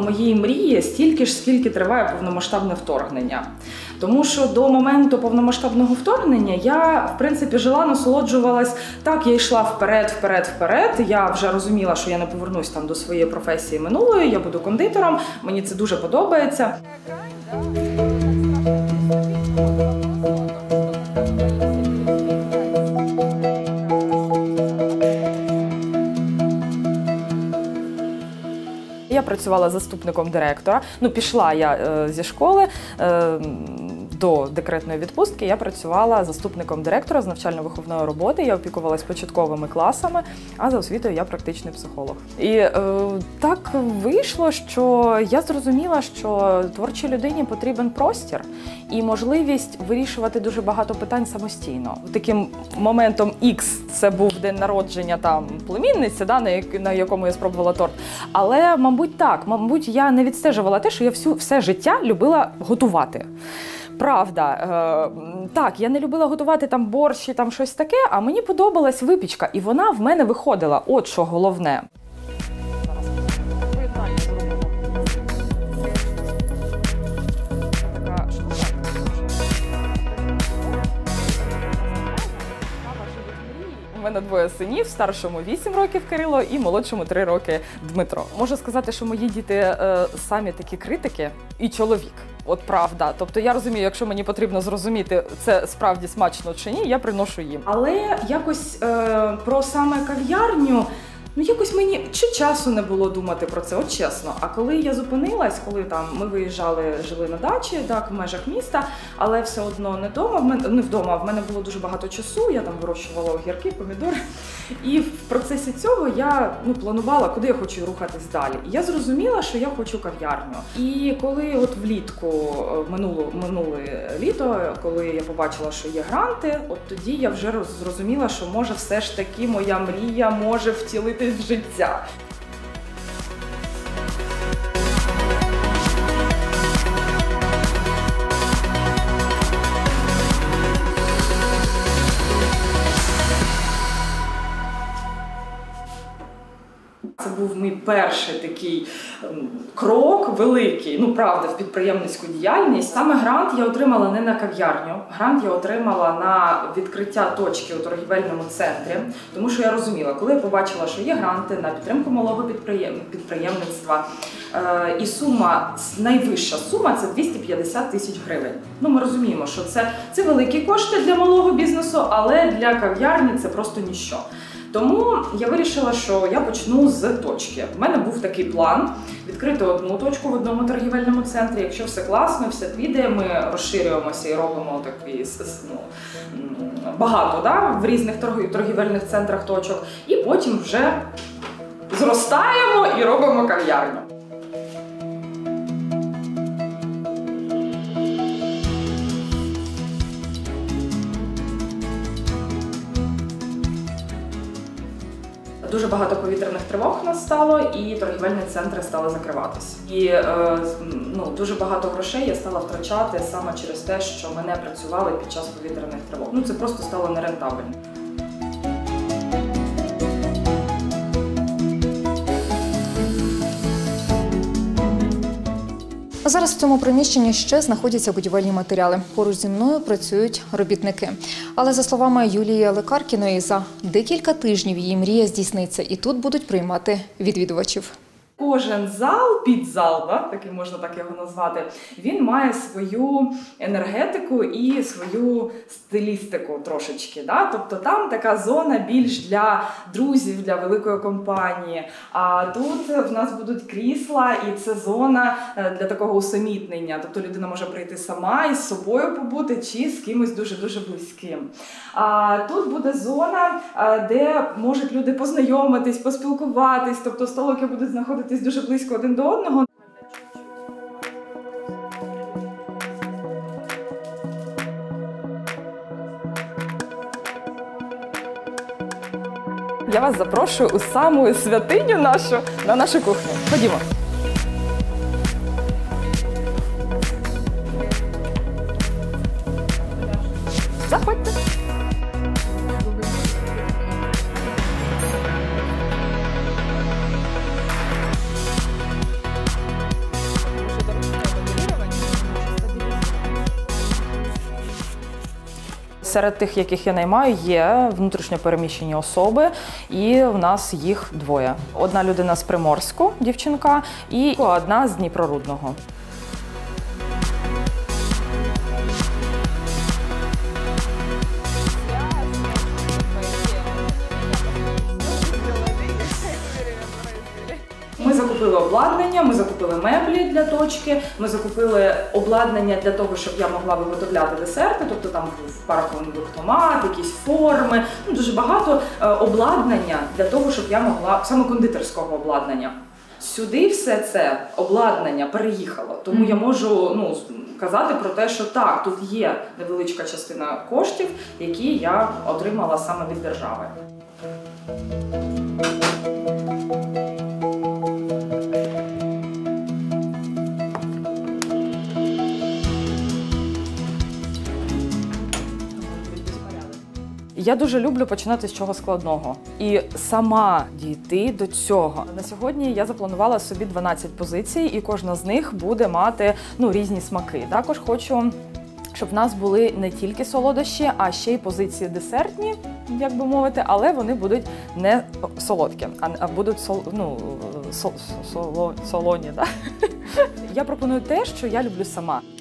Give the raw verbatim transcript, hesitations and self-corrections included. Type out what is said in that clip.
моєї мрії стільки ж, скільки триває повномасштабне вторгнення. Тому що до моменту повномасштабного вторгнення я, в принципі, жила, насолоджувалась. Так, я йшла вперед, вперед, вперед. Я вже розуміла, що я не повернусь там до своєї професії минулої, я буду кондитером, мені це дуже подобається. Я працювала заступником директора. Ну, пішла я е, зі школи. Е, До декретної відпустки я працювала заступником директора з навчально-виховної роботи, я опікувалась початковими класами, а за освітою я практичний психолог. І е, так вийшло, що я зрозуміла, що творчій людині потрібен простір і можливість вирішувати дуже багато питань самостійно. Таким моментом Х це був день народження там племінниці, да, на, як, на якому я спробувала торт. Але, мабуть, так, мабуть, я не відстежувала те, що я всю, все життя любила готувати. Правда, е, так, я не любила готувати там борщ і там щось таке, а мені подобалась випічка, і вона в мене виходила, от що головне. У мене двоє синів, старшому вісім років Кирило і молодшому три роки Дмитро. Можу сказати, що мої діти е, самі такі критики і чоловік. От правда. Тобто я розумію, якщо мені потрібно зрозуміти, це справді смачно чи ні, я приношу їм. Але якось е, про саме кав'ярню, ну якось мені чи часу не було думати про це, от чесно. А коли я зупинилась, коли там ми виїжджали, жили на дачі, так, в межах міста, але все одно не вдома, в мене, не вдома, в мене було дуже багато часу, я там вирощувала огірки, помідори. І в процесі цього я ну, планувала, куди я хочу рухатись далі. І я зрозуміла, що я хочу кав'ярню. І коли от влітку, минуло, минуле літо, коли я побачила, що є гранти, от тоді я вже зрозуміла, що може все ж таки моя мрія може втілитись в життя. Це був мій перший такий крок великий, ну правда, в підприємницьку діяльність. Саме грант я отримала не на кав'ярню, грант я отримала на відкриття точки у торгівельному центрі, тому що я розуміла, коли я побачила, що є гранти на підтримку малого підприєм... підприємництва, е... і сума, найвища сума – це двісті п'ятдесят тисяч гривень. Ну, ми розуміємо, що це, це великі кошти для малого бізнесу, але для кав'ярні це просто ніщо. Тому я вирішила, що я почну з точки. У мене був такий план – відкрити одну точку в одному торгівельному центрі. Якщо все класно, все піде, ми розширюємося і робимо такі, ну, багато да, в різних торгівельних центрах точок. І потім вже зростаємо і робимо кав'ярню. Дуже багато повітряних тривог у нас стало, і торгівельні центри стали закриватись. І е, ну, дуже багато грошей я стала втрачати саме через те, що ми не працювали під час повітряних тривог. Ну, це просто стало нерентабельно. Зараз в цьому приміщенні ще знаходяться будівельні матеріали. Поруч зі мною працюють робітники. Але за словами Юлії Лекаркіної, за декілька тижнів її мрія здійсниться і тут будуть приймати відвідувачів. Кожен зал, підзал, да, такий можна так його назвати, він має свою енергетику і свою стилістику трошечки. Да? Тобто там така зона більш для друзів, для великої компанії. А тут в нас будуть крісла, і це зона для такого усамітнення. Тобто людина може прийти сама і з собою побути, чи з кимось дуже-дуже близьким. А тут буде зона, де можуть люди познайомитись, поспілкуватись, тобто столики будуть знаходитись дуже близько один до одного. Я вас запрошую у саму святиню нашу, на нашу кухню. Ходімо. Заходьте. Серед тих, яких я наймаю, є внутрішньо переміщені особи, і в нас їх двоє. Одна людина з Приморську, дівчинка, і одна з Дніпрорудного. Ми закупили обладнання, ми закупили меблі для точки, ми закупили обладнання для того, щоб я могла виготовляти десерти, тобто там був парковий томат, якісь форми, ну, дуже багато е, обладнання для того, щоб я могла, саме кондитерського обладнання. Сюди все це обладнання переїхало, тому mm-hmm. я можу ну, казати про те, що так, тут є невеличка частина коштів, які я отримала саме від держави. Я дуже люблю починати з чого складного і сама дійти до цього. На сьогодні я запланувала собі дванадцять позицій, і кожна з них буде мати ну, різні смаки. Також хочу, щоб в нас були не тільки солодощі, а ще й позиції десертні, як би мовити, але вони будуть не солодкі, а будуть сол, ну, сол, соло, солоні. Да? Я пропоную те, що я люблю сама.